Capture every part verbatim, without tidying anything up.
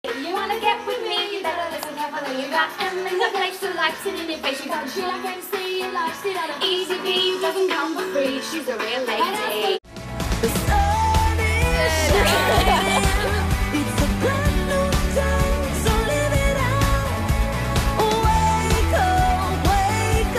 You wanna get with me, you better listen carefully. You got M in the place to like sitting in face. You got she like M C, you like sit on a easy V, doesn't come for free. She's a real lady. The sun is shining. It's a brand new day, so live it out. Wake up, wake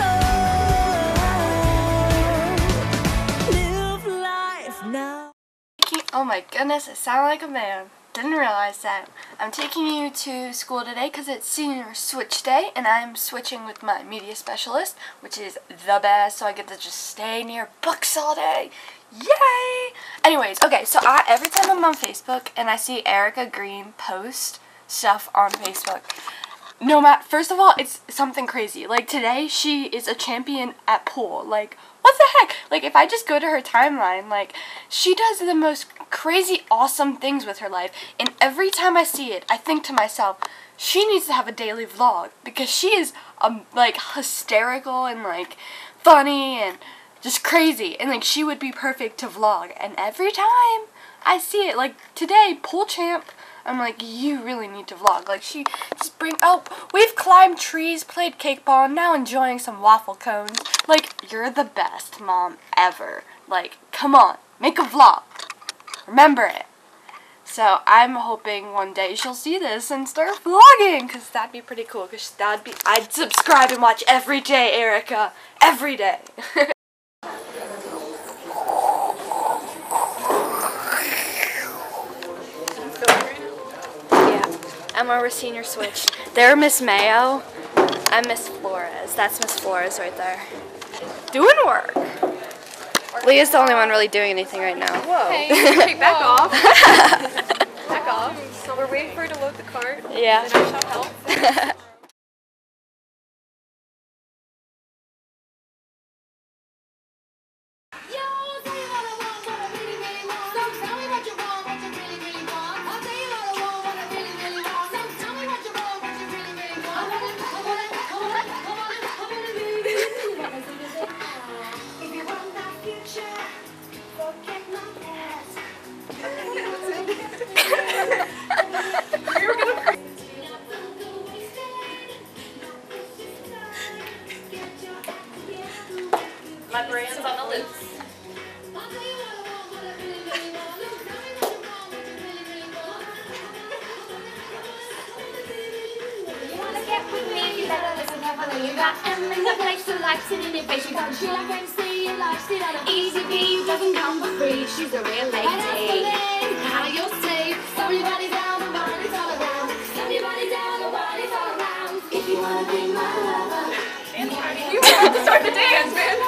up. Live life now. Oh my goodness, I sound like a man. Didn't realize that. I'm taking you to school today because it's senior switch day and I'm switching with my media specialist, which is the best, so I get to just stay near books all day. Yay! Anyways, okay, so I, every time I'm on Facebook and I see Erica Green post stuff on Facebook, no matter, first of all, it's something crazy. Like today, she is a champion at pool. Like, what the heck? Like, if I just go to her timeline, like, she does the most crazy, awesome things with her life. And every time I see it, I think to myself, she needs to have a daily vlog. Because she is, um, like, hysterical and, like, funny and just crazy. And, like, she would be perfect to vlog. And every time I see it, like, today, Pool Champ, I'm like, you really need to vlog. Like, she just bring, oh, we've climbed trees, played cake ball, and now enjoying some waffle cones. Like, you're the best mom ever. Like, come on, make a vlog. Remember it. So, I'm hoping one day she'll see this and start vlogging, because that'd be pretty cool, because that'd be, I'd subscribe and watch every day, Erica. Every day. I'm over senior switch. They're Miss Mayo. I'm Miss Flores. That's Miss Flores right there. Doing work. Leah's the only one really doing anything right now. Whoa. Hey, hey back off. Back off. So we're waiting for her to load the cart. Yeah. And I shall help. My brand's on the loose. You wanna get with me, you better listen carefully. You got M in the place to like sitting in face. You got she like M C, you like sit on a easy V, doesn't come for free. She's a real lady. How you'll stay. Everybody down, the body's all around. Everybody down, the body's all around. If you wanna be my lover, Dance party. You have to start the dance, man.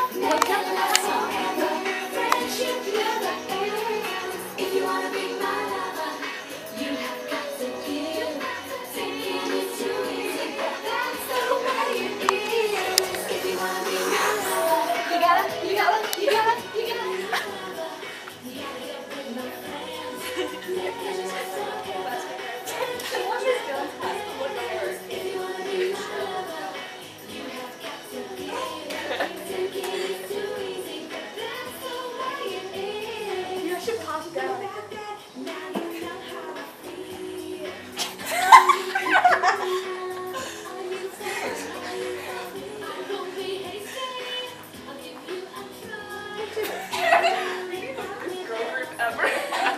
if you wanna be my lover, you have got to give. Taking it too easy, that's the way it is. If you wanna be my lover, you gotta, you gotta, you gotta, you gotta. You gotta get with my friends. If you wanna be my lover, you have got to give. Taking it too easy, that's the way it is. You should pop down. Now you know how I feel. I won't be hasty. I'll give you a try. Girl group ever.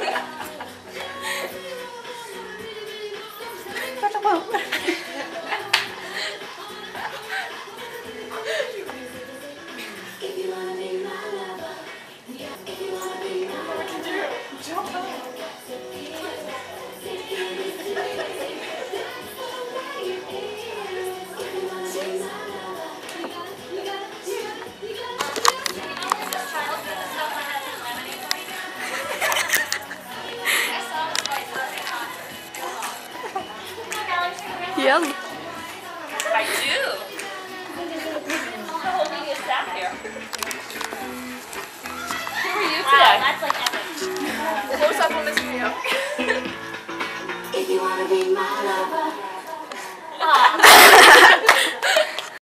If you wanna be my lover, if you wanna be my lover, What you do? Jump up. Yeah. I do.